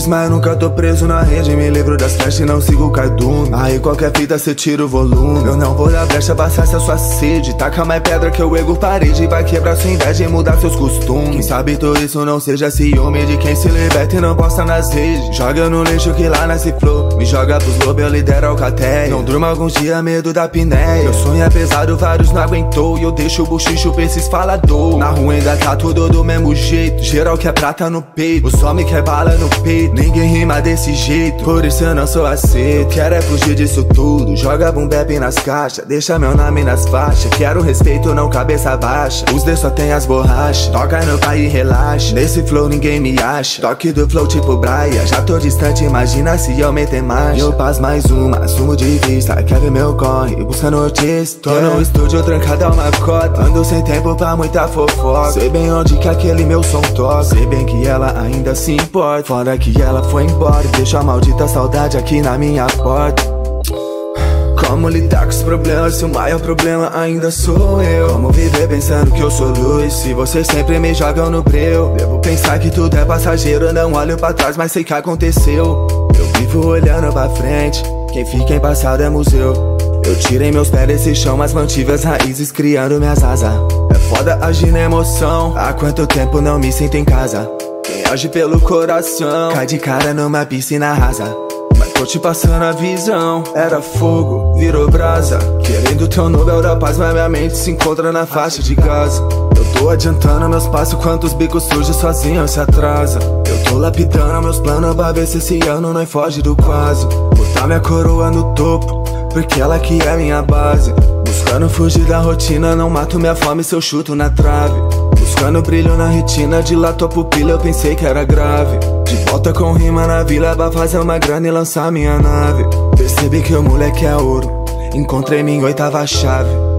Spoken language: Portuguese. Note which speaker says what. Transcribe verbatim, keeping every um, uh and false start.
Speaker 1: mas nunca tô preso na rede. Me livro das festas e não sigo o cardume. Aí qualquer fita cê tira o volume. Eu não vou dar brecha pra saciar sua sede. Taca mais pedra que o ego parede. Vai quebrar sua inveja e mudar seus costumes. Quem sabe tudo isso não seja ciúme de quem se liberta e não posta nas redes. Joga no lixo que lá nasce flow. Me joga pros lobos, eu lidero a alcateia. Não durma alguns dias, medo da pinéia. Meu sonho é pesado, vários não aguentou. E eu deixo o buchicho pra esses falador. Na rua ainda tá tudo do mesmo jeito. Geral quer prata no peito, o só me quer bala no peito. Ninguém rima desse jeito, por isso eu não sou aceito. Quero é fugir disso tudo, joga boom bap nas caixas. Deixa meu nome nas faixas. Quero respeito, não cabeça baixa. Os dedos só tem as borrachas. Toca no pai e relaxa. Nesse flow ninguém me acha. Toque do flow tipo Braia. Já tô distante, imagina se eu meter marcha. Eu passo mais uma, assumo de vista. Quer ver meu corre, busca notícia. Tô no estúdio trancado a uma cota. Ando sem tempo pra muita fofoca. Sei bem onde que aquele meu som toca. Sei bem que ela ainda se importa. Fora que ela foi embora e deixa a maldita saudade aqui na minha porta. Como lidar com os problemas se o maior problema ainda sou eu? Como viver pensando que eu sou luz se vocês sempre me jogam no breu? Devo pensar que tudo é passageiro, não olho pra trás, mas sei que aconteceu. Eu vivo olhando pra frente, quem fica em passado é museu. Eu tirei meus pés desse chão, mas mantive as raízes criando minhas asas. É foda agir na emoção, há quanto tempo não me sinto em casa. Quem age pelo coração cai de cara numa piscina rasa. Mas tô te passando a visão. Era fogo, virou brasa. Querendo teu Nobel da paz, mas minha mente se encontra na faixa de Gaza. Eu tô adiantando meus passos, quantos bicos sujos sozinho se atrasa. Eu tô lapidando meus planos pra ver se esse ano não foge do quase. Botar minha coroa no topo, porque ela que é minha base. Buscando fugir da rotina, não mato minha fome se eu chuto na trave. Buscando brilho na retina, dilatou a pupila, eu pensei que era grave. De volta com rima na vila, pra fazer uma grana e lançar minha nave. Percebi que o moleque é ouro, encontrei minha oitava chave.